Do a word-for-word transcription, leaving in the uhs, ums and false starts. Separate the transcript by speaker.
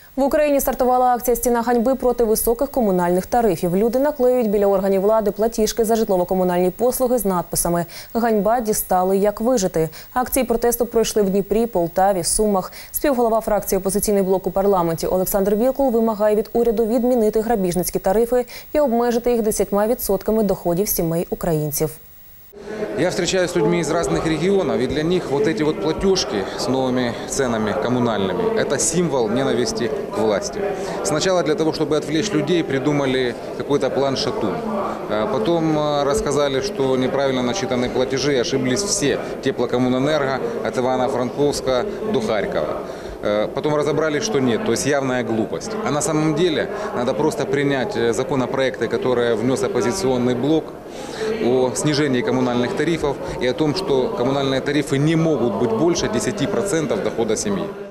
Speaker 1: В Україні стартувала акція «Стіна ганьби» проти високих комунальних тарифів. Люди наклеюють біля органів влади платіжки за житлово-комунальні послуги з надписами «Ганьба, дістали, як вижити». Акції протесту пройшли в Дніпрі, Полтаві, Сумах. Співголова фракції «Опозиційний блок» у парламенті Олександр Вілкул вимагає від уряду відмінити грабіжницькі тарифи і обмежити їх десятьма відсотками доходів сімей українців.
Speaker 2: Я встречаюсь с людьми из разных регионов, и для них вот эти вот платежки с новыми ценами коммунальными – это символ ненависти к власти. Сначала для того, чтобы отвлечь людей, придумали какой-то план «Шатун». Потом рассказали, что неправильно начитаны платежи, ошиблись все – Теплокоммунэнерго от Ивано-Франковска до Харькова. Потом разобрались, что нет, то есть явная глупость. А на самом деле надо просто принять законопроекты, которые внес оппозиционный блок, о снижении коммунальных тарифов и о том, что коммунальные тарифы не могут быть больше десяти процентов дохода семьи.